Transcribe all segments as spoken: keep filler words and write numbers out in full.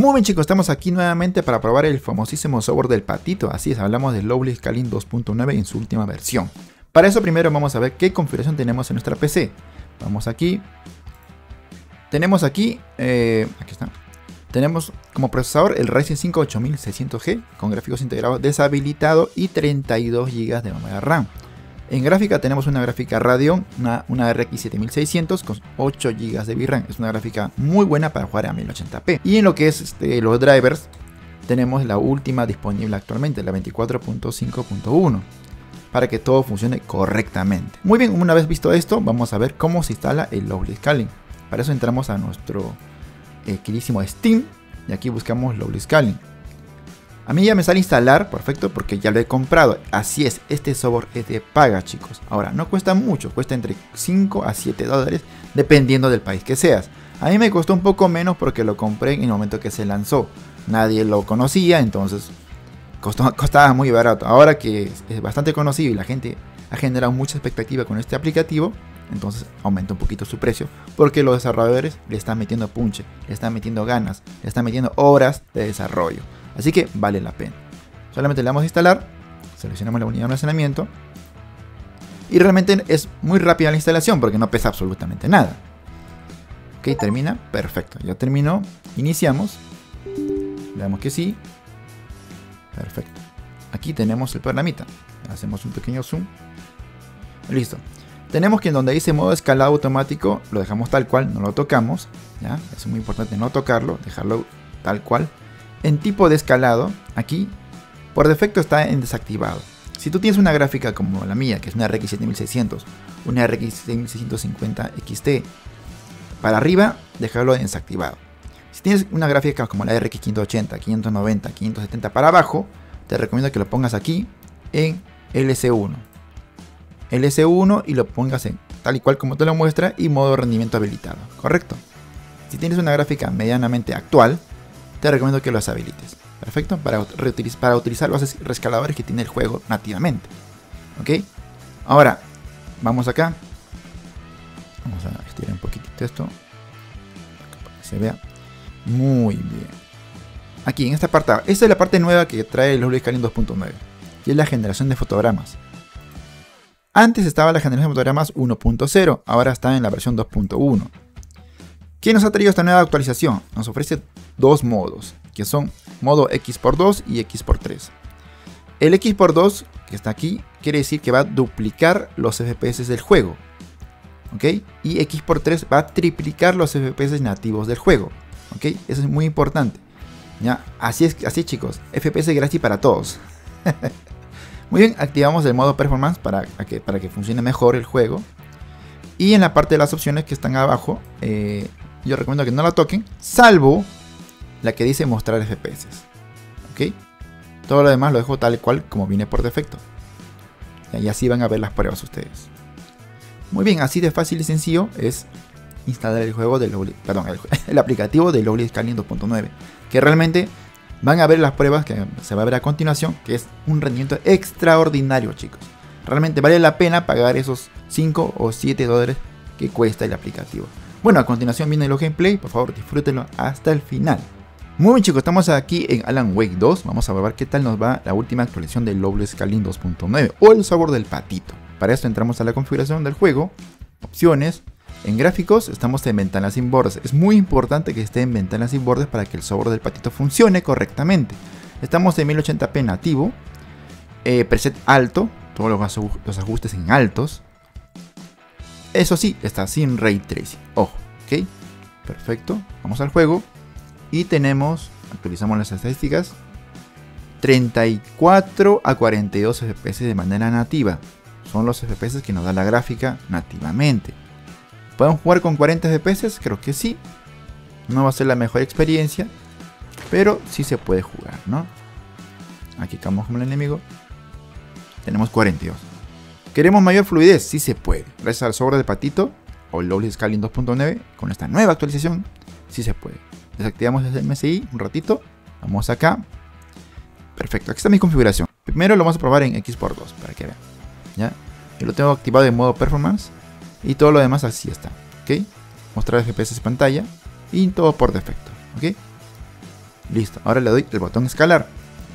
Muy bien chicos, estamos aquí nuevamente para probar el famosísimo software del patito. Así es, hablamos del Lovely Scaling dos punto nueve en su última versión. Para eso primero vamos a ver qué configuración tenemos en nuestra P C. Vamos aquí. Tenemos aquí, eh, aquí está. Tenemos como procesador el Ryzen cinco ocho mil seiscientos G con gráficos integrados deshabilitado y treinta y dos gigas de memoria RAM. En gráfica tenemos una gráfica Radeon, una, una R X siete mil seiscientos con ocho gigas de V RAM. Es una gráfica muy buena para jugar a mil ochenta p. Y en lo que es este, los drivers, tenemos la última disponible actualmente, la veinticuatro punto cinco punto uno, para que todo funcione correctamente. Muy bien, una vez visto esto, vamos a ver cómo se instala el Lovely Scaling. Para eso entramos a nuestro eh, queridísimo Steam y aquí buscamos Lovely Scaling. A mí ya me sale instalar, perfecto, porque ya lo he comprado. Así es, este software es de paga, chicos. Ahora, no cuesta mucho, cuesta entre cinco a siete dólares, dependiendo del país que seas. A mí me costó un poco menos porque lo compré en el momento que se lanzó. Nadie lo conocía, entonces costó, costaba muy barato. Ahora que es, es bastante conocido y la gente ha generado mucha expectativa con este aplicativo, entonces aumenta un poquito su precio, porque los desarrolladores le están metiendo punche, le están metiendo ganas, le están metiendo horas de desarrollo. Así que vale la pena. Solamente le damos a instalar, seleccionamos la unidad de almacenamiento y realmente es muy rápida la instalación porque no pesa absolutamente nada. Ok, termina, perfecto, ya terminó, iniciamos, le damos que sí, perfecto. Aquí tenemos el programita, hacemos un pequeño zoom, listo. Tenemos que en donde dice modo escalado automático lo dejamos tal cual, no lo tocamos, ¿ya? Es muy importante no tocarlo, dejarlo tal cual. En tipo de escalado, aquí por defecto está en desactivado. Si tú tienes una gráfica como la mía, que es una R X siete mil seiscientos, una R X seis mil seiscientos cincuenta X T, para arriba, dejarlo en desactivado. Si tienes una gráfica como la R X quinientos ochenta, quinientos noventa, quinientos setenta para abajo, te recomiendo que lo pongas aquí en L S uno. L S uno y lo pongas en tal y cual como te lo muestra y modo rendimiento habilitado, ¿correcto? Si tienes una gráfica medianamente actual, te recomiendo que los habilites. Perfecto, para, para utilizar los rescaladores que tiene el juego nativamente. Ok, ahora vamos acá. Vamos a estirar un poquitito esto para que se vea muy bien. Aquí en esta parte, esta es la parte nueva que trae el Lovely Scaling dos punto nueve, y es la generación de fotogramas. Antes estaba la generación de fotogramas uno punto cero, ahora está en la versión dos punto uno. ¿Qué nos ha traído esta nueva actualización? Nos ofrece dos modos, que son modo X por dos y X por tres. El X por dos, que está aquí, quiere decir que va a duplicar los F P S del juego. ¿Ok? Y X por tres va a triplicar los F P S nativos del juego. ¿Ok? Eso es muy importante. ¿Ya? Así es, así chicos, F P S gratis para todos. Muy bien, activamos el modo performance para que, para que funcione mejor el juego. Y en la parte de las opciones que están abajo, eh, yo recomiendo que no la toquen, salvo la que dice mostrar F P S. ¿Ok? Todo lo demás lo dejo tal cual como viene por defecto. Y así van a ver las pruebas ustedes. Muy bien, así de fácil y sencillo es instalar el juego de Lovely, perdón, el, el aplicativo de Lovely Scaling dos punto nueve. Que realmente van a ver las pruebas que se va a ver a continuación, que es un rendimiento extraordinario, chicos. Realmente vale la pena pagar esos cinco o siete dólares que cuesta el aplicativo. Bueno, a continuación viene el gameplay, por favor disfrútenlo hasta el final. Muy bien chicos, estamos aquí en Alan Wake dos, vamos a ver qué tal nos va la última actualización del Lovely Scaling dos punto nueve o el software del patito. Para esto entramos a la configuración del juego, opciones, en gráficos estamos en ventanas sin bordes. Es muy importante que esté en ventanas sin bordes para que el software del patito funcione correctamente. Estamos en mil ochenta p nativo, eh, preset alto, todos los, los ajustes en altos. Eso sí, está sin Ray Tracing. Ojo, ok. Perfecto. Vamos al juego. Y tenemos, actualizamos las estadísticas. treinta y cuatro a cuarenta y dos F P S de manera nativa. Son los F P S que nos da la gráfica nativamente. ¿Podemos jugar con cuarenta F P S? Creo que sí. No va a ser la mejor experiencia, pero sí se puede jugar, ¿no? Aquí estamos como el enemigo. Tenemos cuarenta y dos. ¿Queremos mayor fluidez? Sí se puede. Gracias al software de patito o Lovely Scaling dos punto nueve, con esta nueva actualización, sí se puede. Desactivamos el M S I un ratito. Vamos acá. Perfecto, aquí está mi configuración. Primero lo vamos a probar en X por dos para que vean. ¿Ya? Yo lo tengo activado en modo performance. Y todo lo demás así está. ¿Ok? Mostrar F P S en pantalla. Y todo por defecto. ¿Ok? Listo, ahora le doy el botón escalar.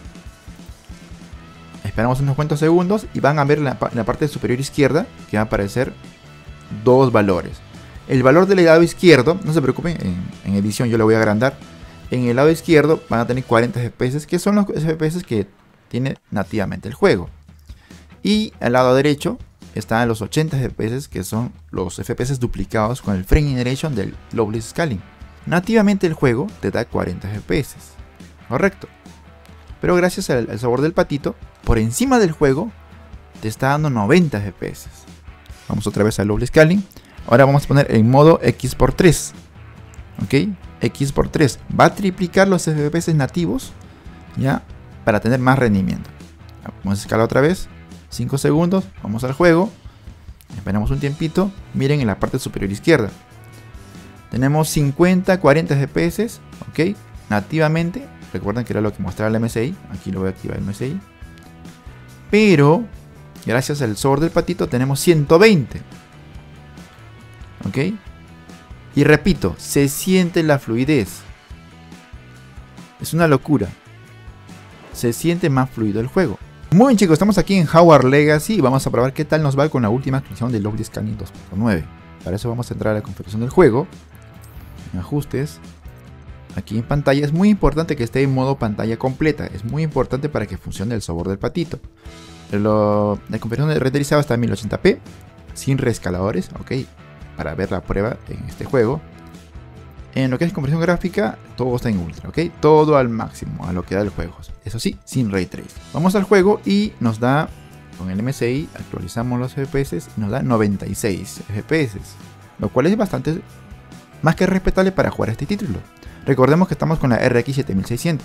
Esperamos unos cuantos segundos y van a ver en la, en la parte superior izquierda que va a aparecer dos valores. El valor del lado izquierdo, no se preocupen, en, en edición yo lo voy a agrandar. En el lado izquierdo van a tener cuarenta F P S, que son los F P S que tiene nativamente el juego. Y al lado derecho están los ochenta F P S, que son los F P S duplicados con el frame generation del Lowless Scaling. Nativamente el juego te da cuarenta F P S, correcto. Pero gracias al, al sabor del patito, por encima del juego te está dando noventa F P S. Vamos otra vez al Lowless Scaling. Ahora vamos a poner en modo equis por tres. Ok, equis por tres. Va a triplicar los F P S nativos, ya, para tener más rendimiento. Vamos a escalar otra vez. cinco segundos. Vamos al juego. Esperamos un tiempito. Miren en la parte superior izquierda. Tenemos cincuenta, cuarenta F P S. Ok, nativamente. Recuerden que era lo que mostraba el M S I. Aquí lo voy a activar el M S I. Pero gracias al sabor del patito tenemos ciento veinte. Ok. Y repito, se siente la fluidez. Es una locura. Se siente más fluido el juego. Muy bien, chicos, estamos aquí en Hogwarts Legacy y vamos a probar qué tal nos va con la última actualización de Lowless Scaling dos punto nueve. Para eso vamos a entrar a la configuración del juego. En ajustes. Aquí en pantalla es muy importante que esté en modo pantalla completa. Es muy importante para que funcione el sabor del patito. Lo, la configuración de renderizado está en mil ochenta p. Sin reescaladores, ok. Para ver la prueba en este juego. En lo que es compresión gráfica, todo está en ultra, ok. Todo al máximo, a lo que da el juego. Eso sí, sin ray trace. Vamos al juego y nos da, con el M S I, actualizamos los F P S y nos da noventa y seis F P S. Lo cual es bastante, más que respetable para jugar este título. Recordemos que estamos con la R X siete mil seiscientos.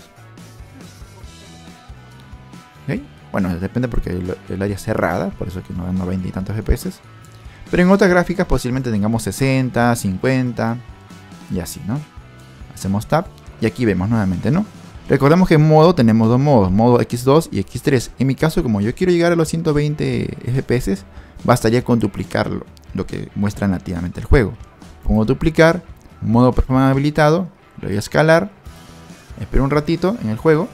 ¿Okay? Bueno, depende porque el, el área es cerrada, por eso es que nos dan noventa y tantos F P S. Pero en otras gráficas posiblemente tengamos sesenta, cincuenta y así, ¿no? Hacemos tab y aquí vemos nuevamente, ¿no? Recordemos que en modo tenemos dos modos, modo equis dos y equis tres. En mi caso, como yo quiero llegar a los ciento veinte F P S, bastaría con duplicarlo, lo que muestra nativamente el juego. Pongo duplicar, modo performance habilitado, le voy a escalar, espero un ratito en el juego.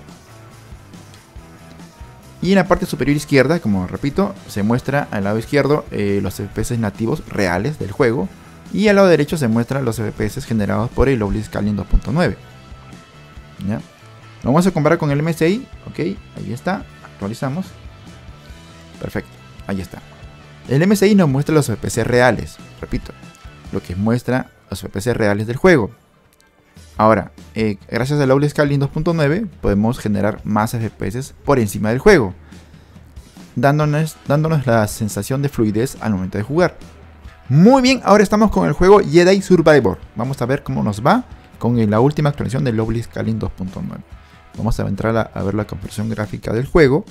Y en la parte superior izquierda, como repito, se muestra al lado izquierdo eh, los F P S nativos reales del juego. Y al lado derecho se muestran los F P S generados por el Lowless Scaling dos punto nueve. ¿Ya? Lo vamos a comparar con el M S I. Ok, ahí está. Actualizamos. Perfecto, ahí está. El M S I nos muestra los F P S reales. Repito, lo que muestra los F P S reales del juego. Ahora, eh, gracias al Lowless Scaling dos punto nueve podemos generar más F P S por encima del juego, dándonos, dándonos la sensación de fluidez al momento de jugar. Muy bien, ahora estamos con el juego Jedi Survivor. Vamos a ver cómo nos va con la última actualización de Lowless Scaling dos punto nueve. Vamos a entrar a, a ver la compresión gráfica del juego.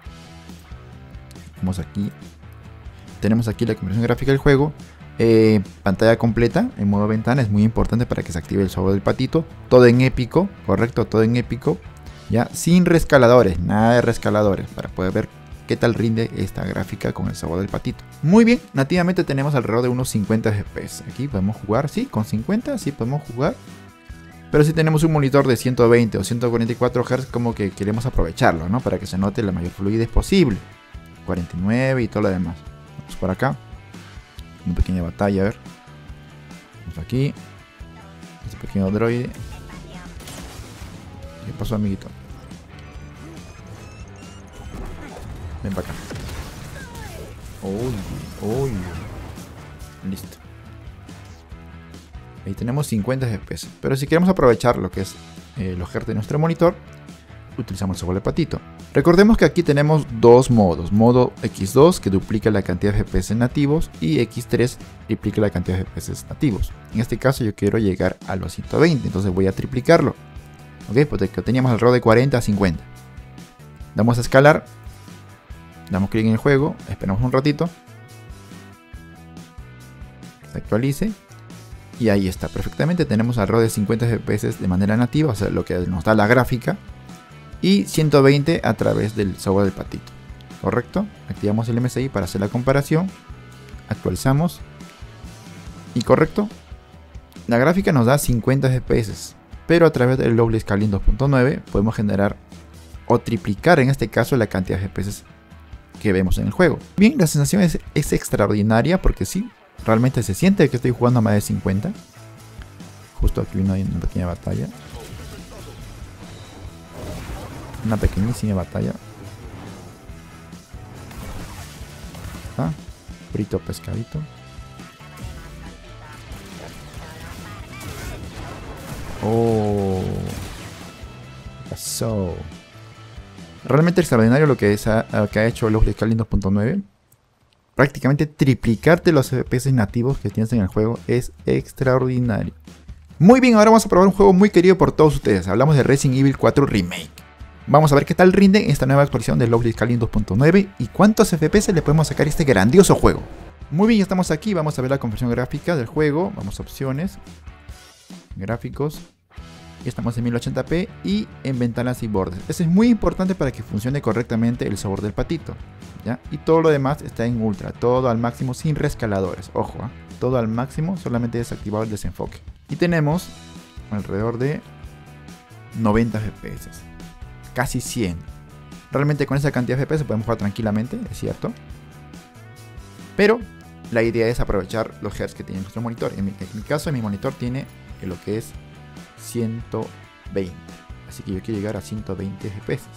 Vamos aquí. Tenemos aquí la compresión gráfica del juego. Eh, pantalla completa en modo ventana, es muy importante para que se active el sabor del patito. Todo en épico, correcto, todo en épico. Ya, sin rescaladores, nada de rescaladores, para poder ver qué tal rinde esta gráfica con el sabor del patito. Muy bien, nativamente tenemos alrededor de unos cincuenta F P S. Aquí podemos jugar, sí, con cincuenta, sí podemos jugar. Pero si tenemos un monitor de ciento veinte o ciento cuarenta y cuatro hertz, como que queremos aprovecharlo, ¿no? Para que se note la mayor fluidez posible. cuarenta y nueve y todo lo demás. Vamos por acá. Una pequeña batalla, a ver. Vamos aquí. Este pequeño droide. ¿Qué pasó, amiguito? Ven para acá. Uy, uy. Listo. Ahí tenemos cincuenta F P S. Pero si queremos aprovechar lo que es eh, los hertz de nuestro monitor, utilizamos el sabor de patito. Recordemos que aquí tenemos dos modos. Modo equis dos, que duplica la cantidad de F P S nativos, y equis tres triplica la cantidad de F P S nativos. En este caso yo quiero llegar a los ciento veinte, entonces voy a triplicarlo. Ok, porque teníamos alrededor de cuarenta a cincuenta. Damos a escalar. Damos clic en el juego. Esperamos un ratito. Se actualice. Y ahí está, perfectamente. Tenemos alrededor de cincuenta F P S de manera nativa, o sea, lo que nos da la gráfica. Y ciento veinte a través del sabor del patito. Correcto. Activamos el M S I para hacer la comparación. Actualizamos. Y correcto. La gráfica nos da cincuenta F P S. pero a través del Lovely Scaling dos punto nueve podemos generar o triplicar en este caso la cantidad de F P S que vemos en el juego. Bien, la sensación es, es extraordinaria porque sí, realmente se siente que estoy jugando a más de cincuenta. Justo aquí vino una pequeña batalla. Una pequeñísima batalla. Ah, frito pescadito. Oh, ¿qué pasó? Realmente extraordinario lo que, es, lo que ha hecho Lovely Scaling dos punto nueve. Prácticamente triplicarte los F P S nativos que tienes en el juego es extraordinario. Muy bien, ahora vamos a probar un juego muy querido por todos ustedes. Hablamos de Resident Evil cuatro Remake. Vamos a ver qué tal rinde esta nueva actualización de Lovely Scaling dos punto nueve y cuántos F P S le podemos sacar a este grandioso juego. Muy bien, ya estamos aquí, vamos a ver la configuración gráfica del juego. Vamos a opciones, gráficos. Estamos en mil ochenta p y en ventanas y bordes. Eso es muy importante para que funcione correctamente el sabor del patito, ¿ya? Y todo lo demás está en ultra, todo al máximo sin rescaladores. Ojo, ¿eh? Todo al máximo, solamente desactivado el desenfoque. Y tenemos alrededor de noventa F P S, casi cien. Realmente con esa cantidad de F P S podemos jugar tranquilamente, es cierto. Pero la idea es aprovechar los hertz que tiene nuestro monitor. En mi, en mi caso, mi monitor tiene lo que es ciento veinte, así que yo quiero llegar a ciento veinte F P S.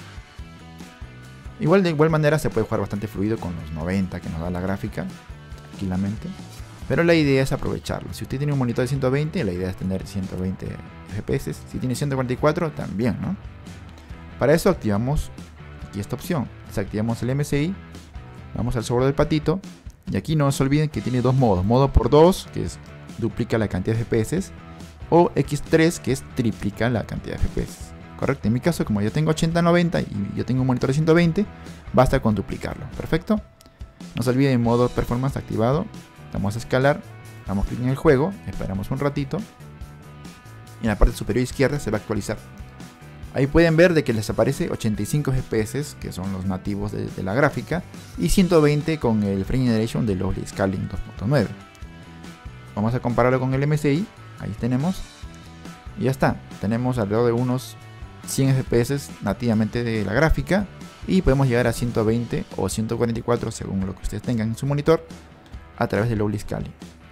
Igual de igual manera se puede jugar bastante fluido con los noventa que nos da la gráfica, tranquilamente, pero la idea es aprovecharlo. Si usted tiene un monitor de ciento veinte, la idea es tener ciento veinte F P S. Si tiene ciento cuarenta y cuatro, también, ¿no? Para eso activamos aquí esta opción, desactivamos el M S I, vamos al sabor del patito, y aquí no se olviden que tiene dos modos: modo por dos, que es duplica la cantidad de F P S, o equis tres, que es triplica la cantidad de F P S. Correcto, en mi caso, como yo tengo ochenta noventa y yo tengo un monitor de ciento veinte, basta con duplicarlo. Perfecto. No se olviden, modo performance activado. Vamos a escalar, damos clic en el juego, esperamos un ratito y en la parte superior izquierda se va a actualizar. Ahí pueden ver de que les aparece ochenta y cinco F P S, que son los nativos de, de la gráfica, y ciento veinte con el Frame Generation de Lovely Scaling dos punto nueve. Vamos a compararlo con el M S I. Ahí tenemos, y ya está, tenemos alrededor de unos cien F P S nativamente de la gráfica y podemos llegar a ciento veinte o ciento cuarenta y cuatro según lo que ustedes tengan en su monitor a través de Lovely Scaling.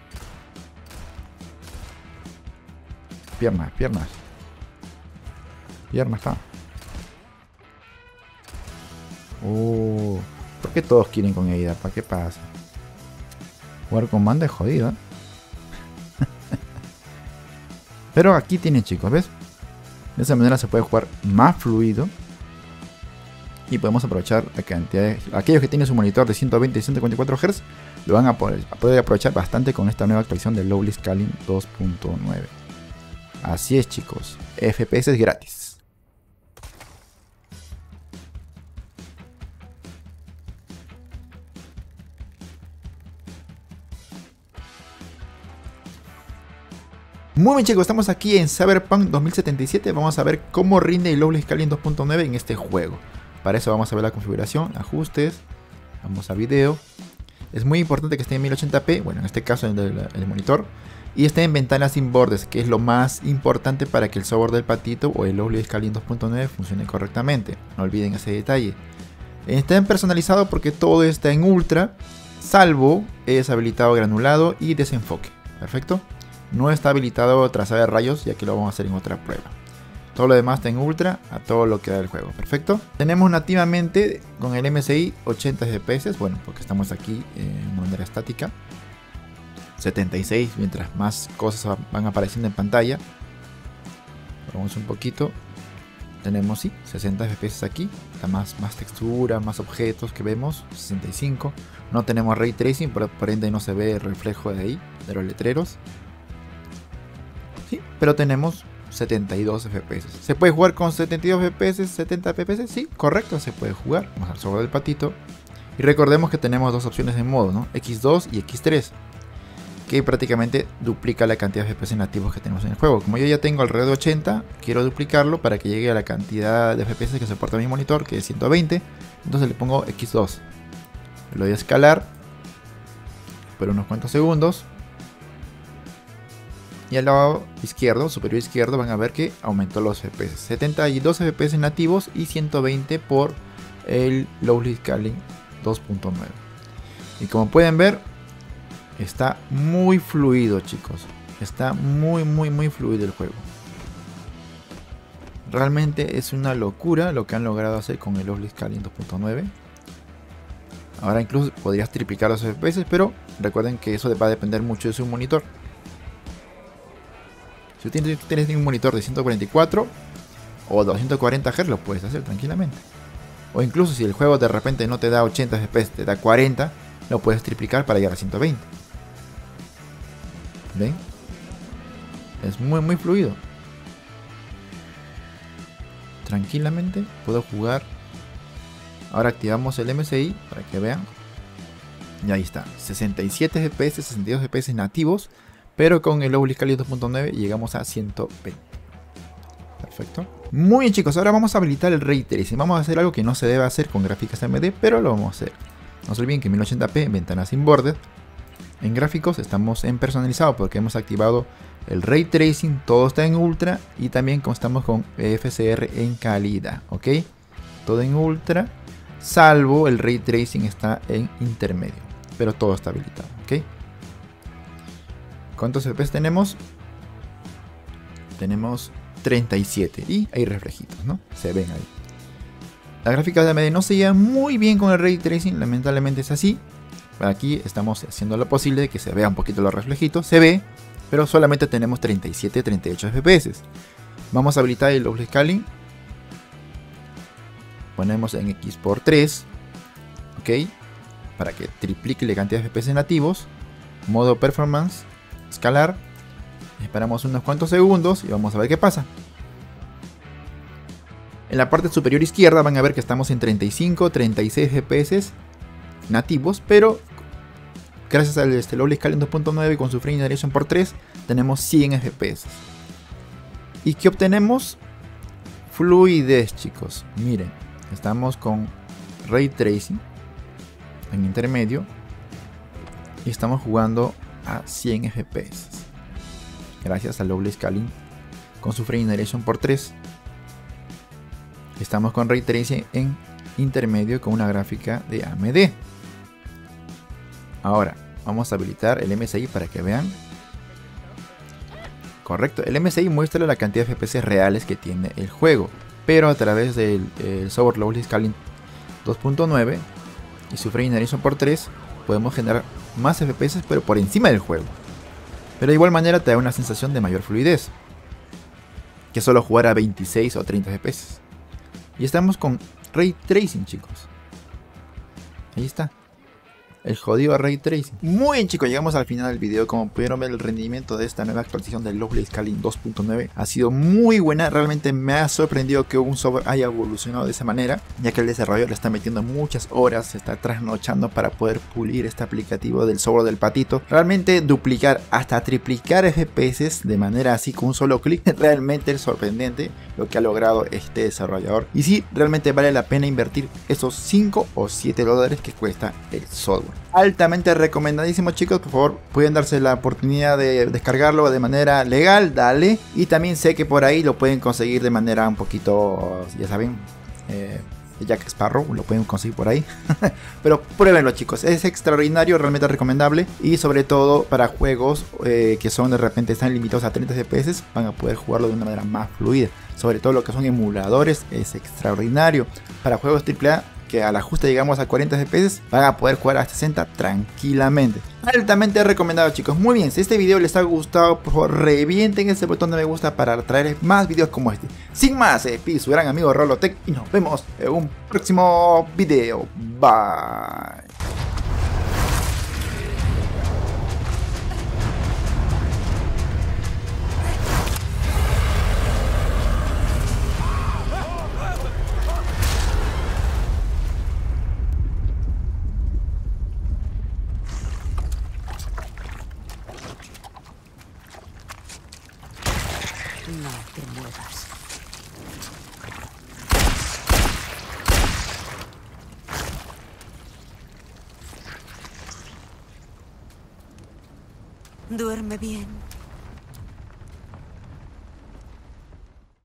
Piernas, piernas, piernas, está. Oh, ¿por qué todos quieren con ella? ¿Para qué pasa? Jugar con manda es jodido, ¿eh? Pero aquí tienen, chicos, ¿ves? De esa manera se puede jugar más fluido y podemos aprovechar la cantidad de... Aquellos que tienen su monitor de ciento veinte y ciento cuarenta y cuatro hertz lo van a poder, a poder aprovechar bastante con esta nueva actualización de Lovely Scaling dos punto nueve. Así es, chicos, F P S es gratis. Muy bien, chicos, estamos aquí en Cyberpunk dos mil setenta y siete. Vamos a ver cómo rinde el Lovely Scaling dos punto nueve en este juego. Para eso vamos a ver la configuración, ajustes, vamos a video. Es muy importante que esté en mil ochenta p, bueno, en este caso en el, el monitor, y esté en ventanas sin bordes, que es lo más importante para que el software del patito o el Lovely Scaling dos punto nueve funcione correctamente. No olviden ese detalle. Está en personalizado porque todo está en ultra, salvo es habilitado granulado y desenfoque. Perfecto. No está habilitado trazado de rayos, ya que lo vamos a hacer en otra prueba. Todo lo demás está en ultra, a todo lo que da el juego. Perfecto. Tenemos nativamente con el M S I ochenta F P S, bueno, porque estamos aquí en manera estática. setenta y seis, mientras más cosas van apareciendo en pantalla. Vamos un poquito. Tenemos, sí, sesenta F P S aquí. Está más, más textura, más objetos que vemos. sesenta y cinco. No tenemos Ray Tracing, por, por ende no se ve el reflejo de ahí, de los letreros. Sí, pero tenemos setenta y dos F P S. ¿Se puede jugar con setenta y dos F P S, setenta F P S? Sí, correcto, se puede jugar. Vamos al software del patito. Y recordemos que tenemos dos opciones de modo, ¿no? equis dos y equis tres. Que prácticamente duplica la cantidad de F P S nativos que tenemos en el juego. Como yo ya tengo alrededor de ochenta, quiero duplicarlo para que llegue a la cantidad de F P S que soporta mi monitor, que es ciento veinte. Entonces le pongo equis dos. Lo doy a escalar por unos cuantos segundos. Y al lado izquierdo, superior izquierdo, van a ver que aumentó los F P S. setenta y dos F P S nativos y ciento veinte por el Lovely Scaling dos punto nueve. Y como pueden ver, está muy fluido, chicos. Está muy, muy, muy fluido el juego. Realmente es una locura lo que han logrado hacer con el Lovely Scaling dos punto nueve. Ahora incluso podrías triplicar los F P S, pero recuerden que eso va a depender mucho de su monitor. Si tienes, tienes un monitor de ciento cuarenta y cuatro o doscientos cuarenta hertz, lo puedes hacer tranquilamente. O incluso si el juego de repente no te da ochenta F P S, te da cuarenta, lo puedes triplicar para llegar a ciento veinte. ¿Ven? Es muy muy fluido. Tranquilamente puedo jugar. Ahora activamos el M S I para que vean. Y ahí está, sesenta y siete F P S, sesenta y dos F P S nativos. Pero con el Lovely Scaling dos punto nueve llegamos a ciento veinte. Perfecto. Muy bien, chicos, ahora vamos a habilitar el Ray Tracing. Vamos a hacer algo que no se debe hacer con gráficas A M D, pero lo vamos a hacer. No se olviden que mil ochenta p, ventana sin bordes. En gráficos estamos en personalizado porque hemos activado el Ray Tracing, todo está en ultra y también estamos con F C R en calidad, ¿ok? Todo en ultra, salvo el Ray Tracing está en intermedio, pero todo está habilitado, ¿ok? ¿Cuántos F P S tenemos? Tenemos treinta y siete y hay reflejitos, ¿no? Se ven ahí. La gráfica de A M D no se lleva muy bien con el Ray Tracing, lamentablemente es así. Aquí estamos haciendo lo posible de que se vea un poquito los reflejitos, se ve, pero solamente tenemos treinta y siete, treinta y ocho F P S. Vamos a habilitar el Lovely Scaling. Ponemos en X por tres, ok, para que triplique la cantidad de F P S nativos. Modo Performance, escalar. Esperamos unos cuantos segundos y vamos a ver qué pasa. En la parte superior izquierda van a ver que estamos en treinta y cinco, treinta y seis F P S nativos, pero gracias al este Lovely Scaling dos punto nueve con su frame generation por tres tenemos cien F P S. ¿Y qué obtenemos? Fluidez, chicos. Miren, estamos con Ray Tracing en intermedio y estamos jugando a cien F P S gracias al Lovely Scaling con su frame generation por tres. Estamos con Ray Tracing en intermedio con una gráfica de A M D. Ahora vamos a habilitar el M S I para que vean. Correcto, el M S I muestra la cantidad de F P S reales que tiene el juego, pero a través del el software Lovely Scaling dos punto nueve y su frame generation por tres podemos generar más F P S pero por encima del juego. Pero de igual manera te da una sensación de mayor fluidez que solo jugar a veintiséis o treinta F P S. Y estamos con Ray Tracing, chicos. Ahí está. El jodido Ray Tracing. Muy bien, chicos, llegamos al final del video. Como pudieron ver, el rendimiento de esta nueva actualización del Lovely Scaling dos punto nueve ha sido muy buena. Realmente me ha sorprendido que un software haya evolucionado de esa manera, ya que el desarrollador le está metiendo muchas horas, se está trasnochando para poder pulir este aplicativo del software del patito. Realmente duplicar hasta triplicar F P S de manera así con un solo clic, realmente es sorprendente lo que ha logrado este desarrollador. Y sí, realmente vale la pena invertir esos cinco o siete dólares que cuesta el software. Altamente recomendadísimo, chicos. Por favor, pueden darse la oportunidad de descargarlo de manera legal, dale. Y también sé que por ahí lo pueden conseguir de manera un poquito, ya saben, eh, Jack Sparrow, lo pueden conseguir por ahí. Pero pruébenlo, chicos, es extraordinario, realmente recomendable. Y sobre todo para juegos eh, que son de repente están limitados a treinta F P S, van a poder jugarlo de una manera más fluida. Sobre todo lo que son emuladores, es extraordinario. Para juegos triple A que al ajuste llegamos a cuarenta F P S, van a poder jugar a sesenta tranquilamente. Altamente recomendado, chicos. Muy bien, si este video les ha gustado, por favor revienten ese botón de me gusta para traer más videos como este. Sin más, eh, su gran amigo Rolotech y nos vemos en un próximo video. Bye. No te muevas. Duerme bien.